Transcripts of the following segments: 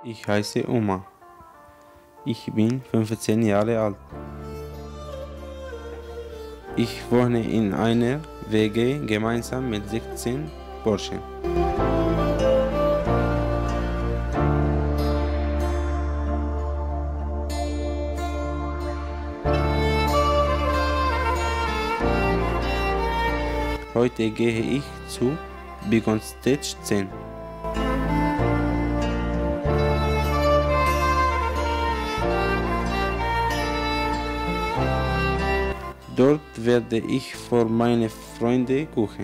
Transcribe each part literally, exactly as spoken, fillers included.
Ich heiße Oma. Ich bin fünfzehn Jahre alt. Ich wohne in einer W G gemeinsam mit sechzehn Burschen. Heute gehe ich zu Begonstedt zehn. Dort werde ich für meine Freunde kochen.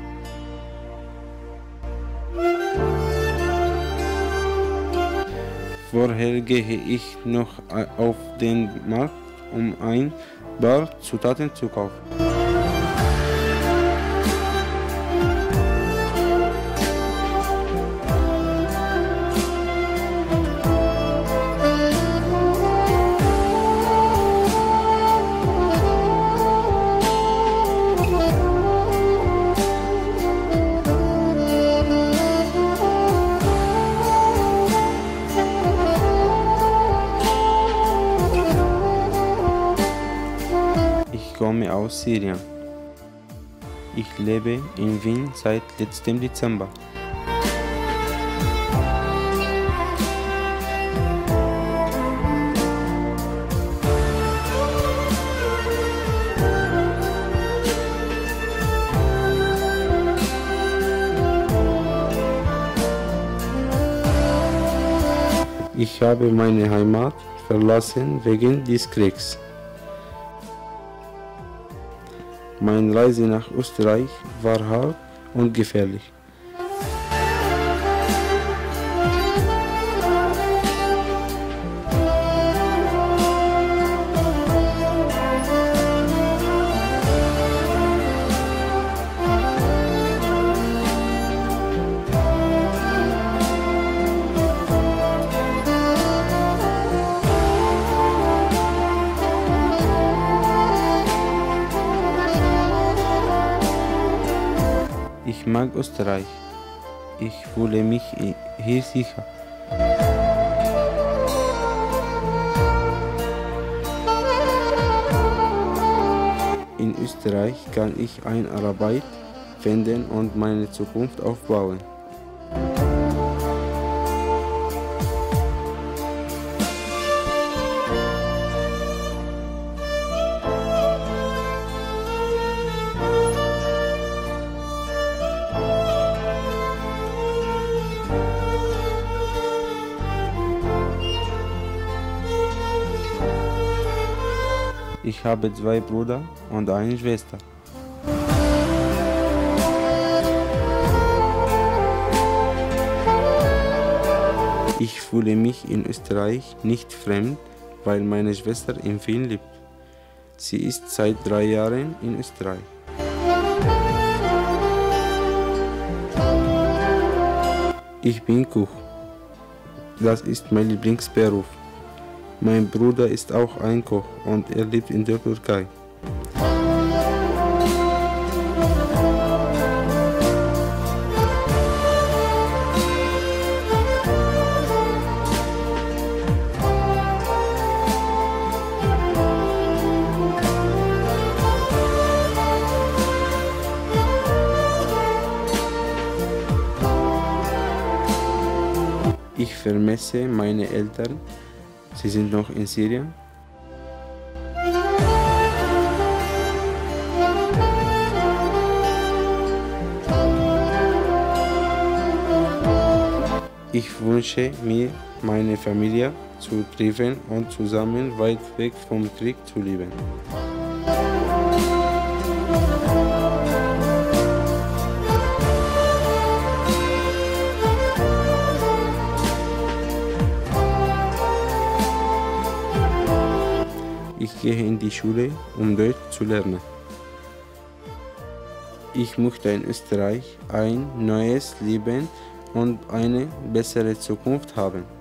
Vorher gehe ich noch auf den Markt, um ein paar Zutaten zu kaufen. Ich komme aus Syrien. Ich lebe in Wien seit letztem Dezember. Ich habe meine Heimat verlassen wegen des Kriegs. Meine Reise nach Österreich war hart und gefährlich. Ich mag Österreich. Ich fühle mich hier sicher. In Österreich kann ich eine Arbeit finden und meine Zukunft aufbauen. Ich habe zwei Brüder und eine Schwester. Ich fühle mich in Österreich nicht fremd, weil meine Schwester in Wien lebt. Sie ist seit drei Jahren in Österreich. Ich bin Koch. Das ist mein Lieblingsberuf. Mein Bruder ist auch ein Koch und er lebt in der Türkei. Ich vermisse meine Eltern. Sie sind noch in Syrien. Ich wünsche mir, meine Familie zu treffen und zusammen weit weg vom Krieg zu leben. Ich gehe in die Schule, um Deutsch zu lernen. Ich möchte in Österreich ein neues Leben und eine bessere Zukunft haben.